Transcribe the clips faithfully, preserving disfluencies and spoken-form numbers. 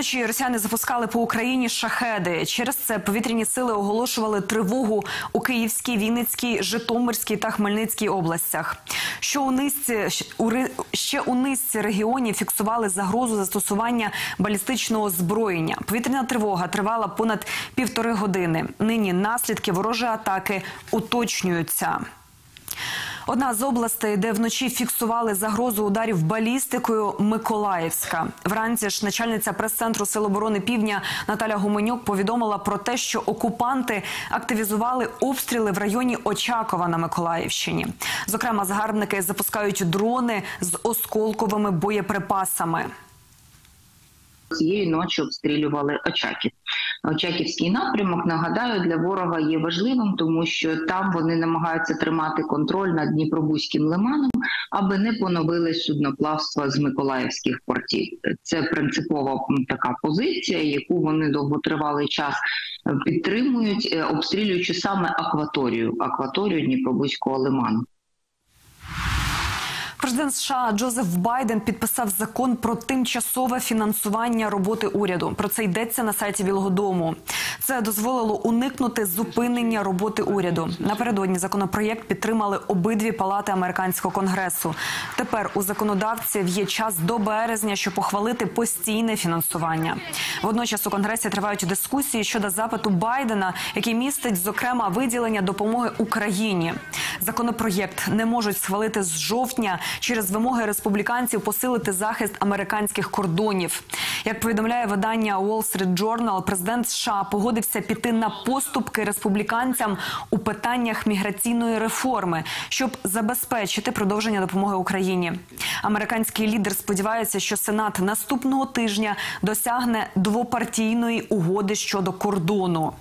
Вночі росіяни запускали по Україні шахеди. Через це повітряні сили оголошували тривогу у Київській, Вінницькій, Житомирській та Хмельницькій областях. Що у низці, ще у низці регіонів фіксували загрозу застосування балістичного озброєння. Повітряна тривога тривала понад півтори години. Нині наслідки ворожої атаки уточнюються. Одна з областей, де вночі фіксували загрозу ударів балістикою – Миколаївська. Вранці ж начальниця прес-центру Сил оборони Півдня Наталя Гуменюк повідомила про те, що окупанти активізували обстріли в районі Очакова на Миколаївщині. Зокрема, загарбники запускають дрони з осколковими боєприпасами. Цієї ночі обстрілювали Очаків. Очаківський напрямок, нагадаю, для ворога є важливим, тому що там вони намагаються тримати контроль над Дніпробузьким лиманом, аби не поновили судноплавство з миколаївських портів. Це принципова така позиція, яку вони довготривалий час підтримують, обстрілюючи саме акваторію, акваторію Дніпробузького лиману. Президент США Джозеф Байден підписав закон про тимчасове фінансування роботи уряду. Про це йдеться на сайті Білого дому. Це дозволило уникнути зупинення роботи уряду. Напередодні законопроєкт підтримали обидві палати американського конгресу. Тепер у законодавців є час до березня, щоб ухвалити постійне фінансування. Водночас у Конгресі тривають дискусії щодо запиту Байдена, який містить, зокрема, виділення допомоги Україні. Законопроєкт не можуть схвалити з жовтня через вимоги республіканців посилити захист американських кордонів. Як повідомляє видання Wall Street Journal, президент США погодився піти на поступки республіканцям у питаннях міграційної реформи, щоб забезпечити продовження допомоги Україні. Американський лідер сподівається, що Сенат наступного тижня досягне двопартійної угоди щодо кордону.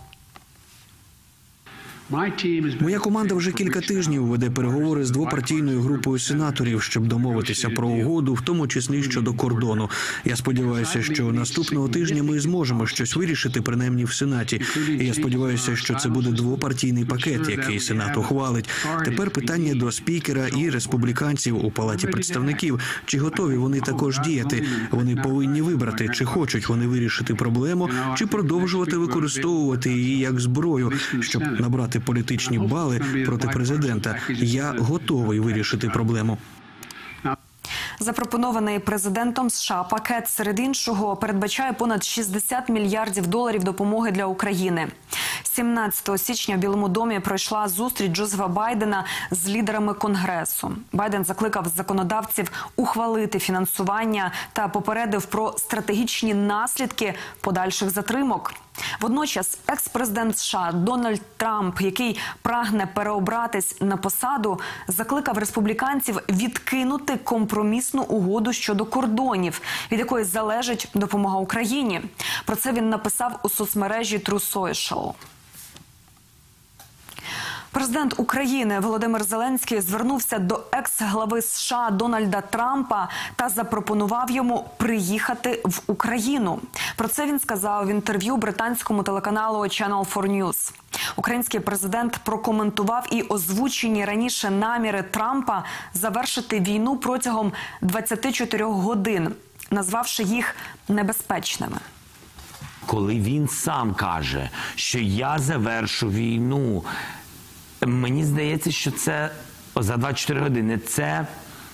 Моя команда вже кілька тижнів веде переговори з двопартійною групою сенаторів, щоб домовитися про угоду, в тому числі щодо кордону. Я сподіваюся, що наступного тижня ми зможемо щось вирішити, принаймні в Сенаті. І я сподіваюся, що це буде двопартійний пакет, який Сенат ухвалить. Тепер питання до спікера і республіканців у Палаті представників. Чи готові вони також діяти? Вони повинні вибрати, чи хочуть вони вирішити проблему, чи продовжувати використовувати її як зброю, щоб набрати політичні бали проти президента. Я готовий вирішити проблему. Запропонований президентом США пакет, серед іншого, передбачає понад шістдесят мільярдів доларів допомоги для України. сімнадцятого січня в Білому домі пройшла зустріч Джозефа Байдена з лідерами Конгресу. Байден закликав законодавців ухвалити фінансування та попередив про стратегічні наслідки подальших затримок. Водночас екс-президент США Дональд Трамп, який прагне переобратись на посаду, закликав республіканців відкинути компромісну угоду щодо кордонів, від якої залежить допомога Україні. Про це він написав у соцмережі True Social. Президент України Володимир Зеленський звернувся до екс-глави США Дональда Трампа та запропонував йому приїхати в Україну. Про це він сказав в інтерв'ю британському телеканалу Channel фор News. Український президент прокоментував і озвучені раніше наміри Трампа завершити війну протягом двадцяти чотирьох годин, назвавши їх небезпечними. Коли він сам каже, що я завершу війну, мені здається, що це за двадцять чотири години. Це,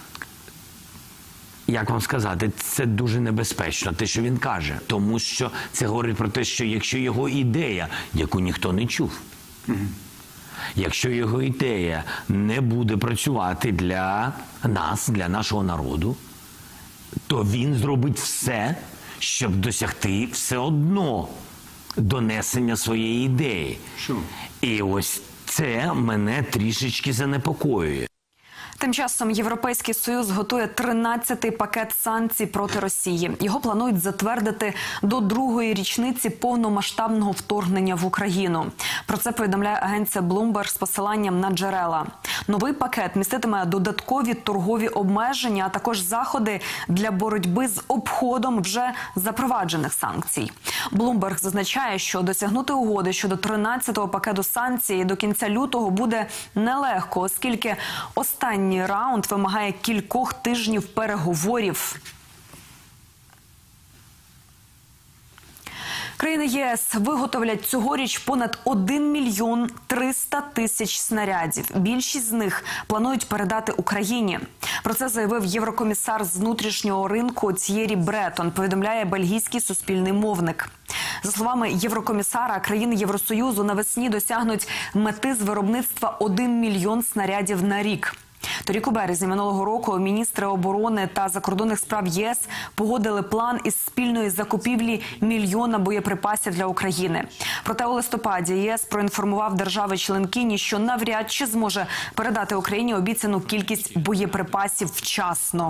як вам сказати, це дуже небезпечно, те, що він каже. Тому що це говорить про те, що якщо його ідея, яку ніхто не чув, mm-hmm. якщо його ідея не буде працювати для нас, для нашого народу, то він зробить все, щоб досягти все одно донесення своєї ідеї. Sure. І ось це мене трішечки занепокоює. Тим часом Європейський Союз готує тринадцятий пакет санкцій проти Росії. Його планують затвердити до другої річниці повномасштабного вторгнення в Україну. Про це повідомляє агенція Bloomberg з посиланням на джерела. Новий пакет міститиме додаткові торгові обмеження, а також заходи для боротьби з обходом вже запроваджених санкцій. Bloomberg зазначає, що досягнути угоди щодо тринадцятого пакету санкцій до кінця лютого буде нелегко, оскільки останні раунд вимагає кількох тижнів переговорів. Країни ЄС виготовлять цьогоріч понад один мільйон триста тисяч снарядів. Більшість з них планують передати Україні. Про це заявив єврокомісар з внутрішнього ринку Т'єрі Бретон, повідомляє бельгійський суспільний мовник. За словами єврокомісара, країни Євросоюзу навесні досягнуть мети з виробництва один мільйон снарядів на рік. Торік у березні минулого року міністри оборони та закордонних справ ЄС погодили план із спільної закупівлі мільйона боєприпасів для України. Проте у листопаді ЄС проінформував держави-членкині, що навряд чи зможе передати Україні обіцяну кількість боєприпасів вчасно.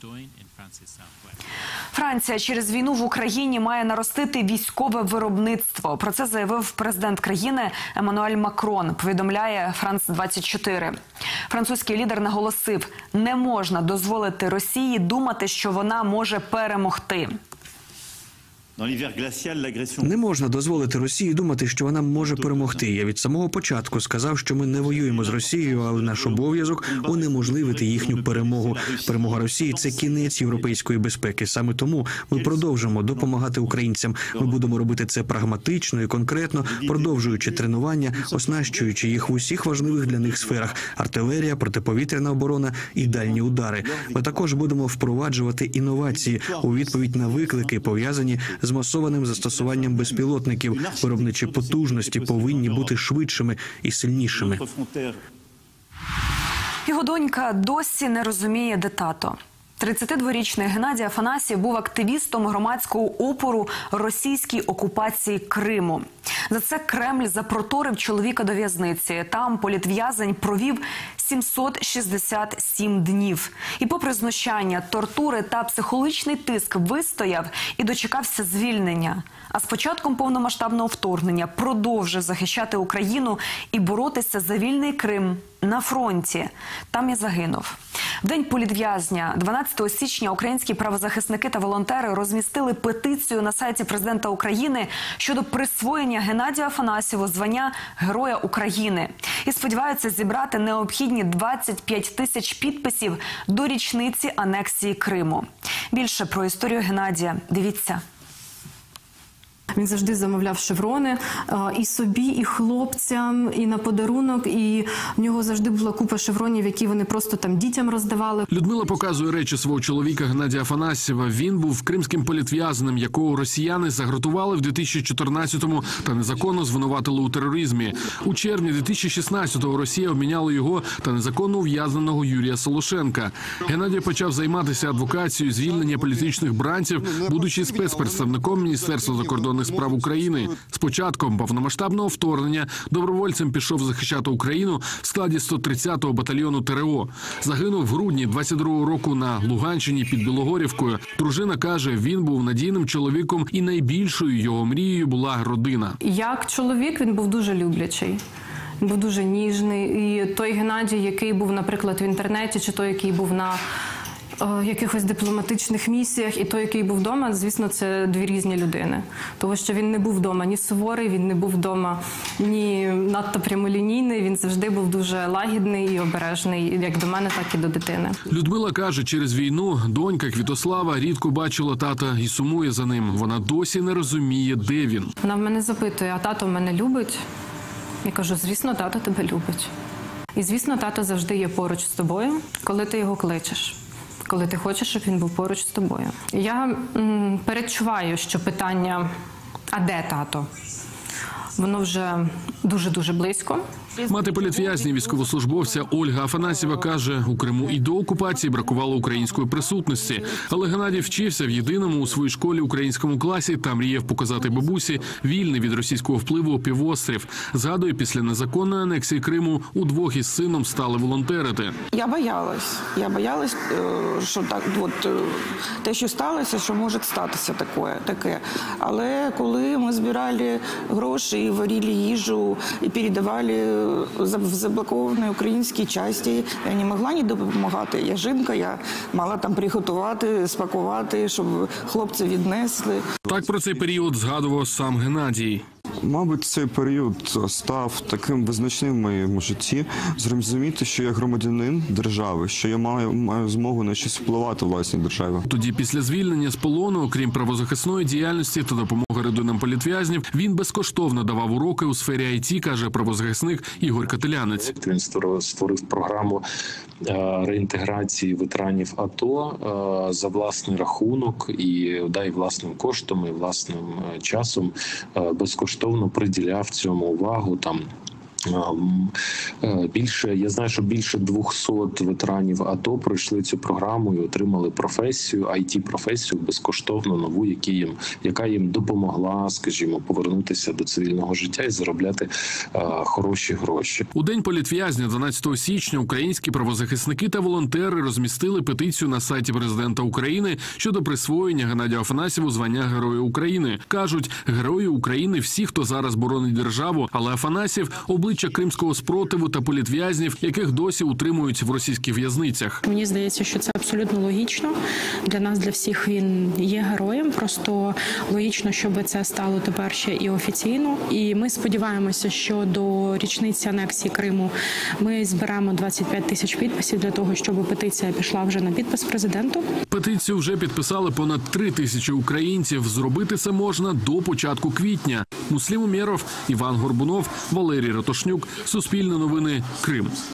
Франція через війну в Україні має наростити військове виробництво. Про це заявив президент країни Еммануель Макрон, повідомляє Франс двадцять чотири. Французький лідер наголосив, не можна дозволити Росії думати, що вона може перемогти. Не можна дозволити Росії думати, що вона може перемогти. Я від самого початку сказав, що ми не воюємо з Росією, але наш обов'язок – унеможливити їхню перемогу. Перемога Росії – це кінець європейської безпеки. Саме тому ми продовжимо допомагати українцям. Ми будемо робити це прагматично і конкретно, продовжуючи тренування, оснащуючи їх в усіх важливих для них сферах – артилерія, протиповітряна оборона і дальні удари. Ми також будемо впроваджувати інновації у відповідь на виклики, пов'язані з масованим застосуванням безпілотників. Виробничі потужності повинні бути швидшими і сильнішими. Його донька досі не розуміє, де тато. тридцятидворічний Геннадій Афанасьєв був активістом громадського опору російській окупації Криму. За це Кремль запроторив чоловіка до в'язниці. Там політв'язень провів сімсот шістдесят сім днів. І попри знущання, тортури та психологічний тиск вистояв і дочекався звільнення. А з початком повномасштабного вторгнення продовжив захищати Україну і боротися за вільний Крим на фронті. Там і загинув. В день політв'язня, дванадцятого січня, українські правозахисники та волонтери розмістили петицію на сайті президента України щодо присвоєння Геннадію Афанасьєву звання Героя України. І сподіваються зібрати необхідні двадцять п'ять тисяч підписів до річниці анексії Криму. Більше про історію Геннадія дивіться. Він завжди замовляв шеврони і собі, і хлопцям, і на подарунок. І в нього завжди була купа шевронів, які вони просто там дітям роздавали. Людмила показує речі свого чоловіка Геннадія Афанасьєва. Він був кримським політв'язним, якого росіяни загратували в дві тисячі чотирнадцятому та незаконно звинуватили у тероризмі. У червні дві тисячі шістнадцятого Росія обміняла його та незаконно ув'язненого Юрія Солошенка. Геннадій почав займатися адвокацією звільнення політичних бранців, будучи спецпредставником Міністерства закордонних справ України. З початком повномасштабного вторгнення добровольцем пішов захищати Україну в складі сто тридцятого батальйону ТРО. Загинув в грудні двадцять другого року на Луганщині під Білогорівкою. Дружина каже, він був надійним чоловіком і найбільшою його мрією була родина. Як чоловік він був дуже люблячий. Він був дуже ніжний. І той Геннадій, який був, наприклад, в інтернеті, чи той, який був на якихось дипломатичних місіях, і той, який був вдома, звісно, це дві різні людини. Тому що він не був вдома ні суворий, він не був вдома ні надто прямолінійний, він завжди був дуже лагідний і обережний, як до мене, так і до дитини. Людмила каже, через війну донька Квітослава рідко бачила тата і сумує за ним. Вона досі не розуміє, де він. Вона в мене запитує, а тато мене любить? Я кажу, звісно, тато тебе любить. І, звісно, тато завжди є поруч з тобою, коли ти його кличеш. Коли ти хочеш, щоб він був поруч з тобою. Я м, передчуваю, що питання «а де тато?» воно вже дуже-дуже близько. Мати політв'язні військовослужбовця Ольга Афанасьєва каже, у Криму і до окупації бракувало української присутності. Але Геннадій вчився в єдиному у своїй школі українському класі та мріяв показати бабусі вільний від російського впливу півострів. Згадує, після незаконної анексії Криму удвох із сином стали волонтерити. Я боялась. Я боялась, що так, от, те, що сталося, що може статися таке. таке. Але коли ми збирали гроші, варили їжу і передавали в заблокованій українській частині, я не могла не допомагати. Я жінка, я мала там приготувати, спакувати, щоб хлопці віднесли. Так про цей період згадував сам Геннадій. Мабуть, цей період став таким визначним в моєму житті. Зрозуміти, що я громадянин держави, що я маю, маю змогу на щось впливати в власній державі. Тоді, після звільнення з полону, окрім правозахисної діяльності та допомоги родинам політв'язнів, він безкоштовно давав уроки у сфері ай ті, каже правозахисник Ігор Кателянець. Він створив програму реінтеграції ветеранів АТО за власний рахунок і да, і власним коштом, і власним часом безкоштовно приділяв цьому увагу там. Більше, я знаю, що більше двохсот ветеранів АТО пройшли цю програму і отримали професію, ай ті-професію безкоштовно нову, які їм, яка їм допомогла, скажімо, повернутися до цивільного життя і заробляти а, хороші гроші. У День політв'язня дванадцятого січня українські правозахисники та волонтери розмістили петицію на сайті президента України щодо присвоєння Геннадію Афанасьєву звання Героя України. Кажуть, герої України всі, хто зараз боронить державу, але Афанасьєв – обличчя кримського спротиву та політв'язнів, яких досі утримують в російських в'язницях. Мені здається, що це абсолютно логічно. Для нас, для всіх він є героєм. Просто логічно, щоб це стало тепер ще і офіційно. І ми сподіваємося, що до річниці анексії Криму ми зберемо двадцять п'ять тисяч підписів для того, щоб петиція пішла вже на підпис президенту. Петицію вже підписали понад три тисячі українців. Зробити це можна до початку квітня. Муслім Умєров, Іван Горбунов, Валерій Ратушнюк. Суспільне новини. Крим.